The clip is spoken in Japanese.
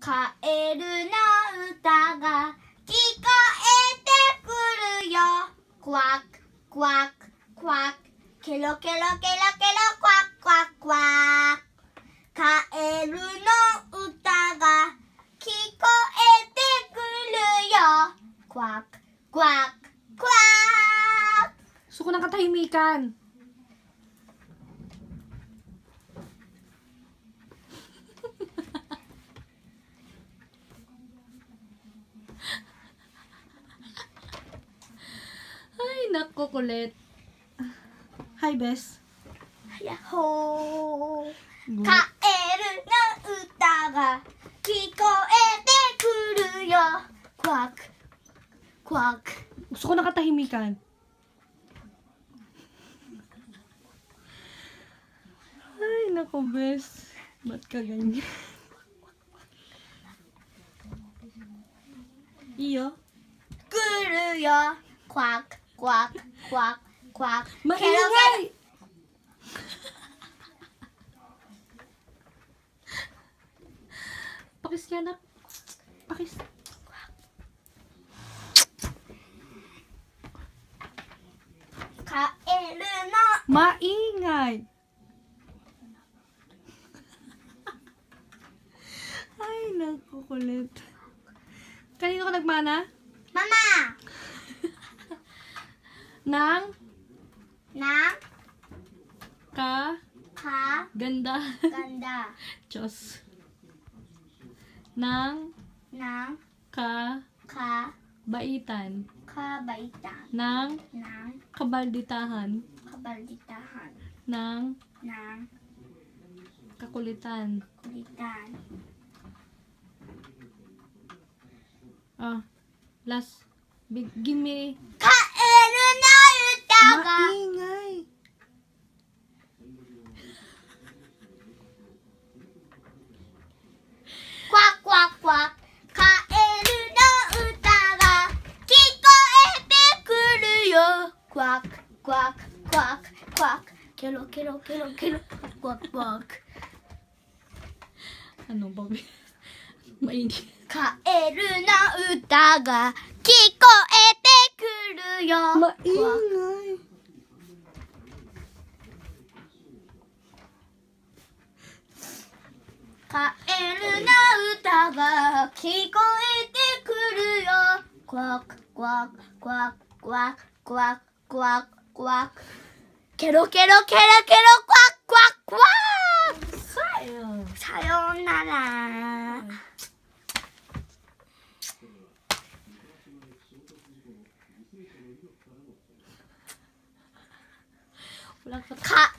カエルの歌が聞こえてくるよ。クワククワククワク、ケロケロケロケロクワククワククワク。カエルの歌が聞こえてくるよ。クワククワククワク. Gusto ko ng katahimikan. Ay, naku, kulit. Hi, Bes. Yahoo! カエルの歌が聞こえてくるよ。クワククワク。 Gusto ko ng katahimikan. Ay, naku, Bes. Ba't ka ganyan? Iyo? 来るよ。クワククワククワククワク。 Maingay! Pakis yan, nak. Pakis. Kaeru no. Maingay! Ay, naku, kulit. Kanino ka nagmana? Mama! Nang? Nang? Ka? Ka? Ganda. Ganda. Diyos. Nang? Nang? Ka? Ka? Baitan. Kabaitan. Nang? Nang? Kabalditahan. Kabalditahan. Nang? Nang? Kakulitan. Kulitan. Last. Give me. Kaeru no uta ga. Maingay. Kwak kwak kwak. Kaeru no uta ga kikoete kuru yo. Kwak kwak kwak kwak. Kero kero kero kero. Kwak kwak. Ano ba? Mainit. カエルの歌が聞こえてくるよ。 Maingay. Kaeru no uta ga kikoete kuru yo. Quack quack quack quack quack quack quack. Kero kero kero kero quack quack quack. Sayonara. Wala ka.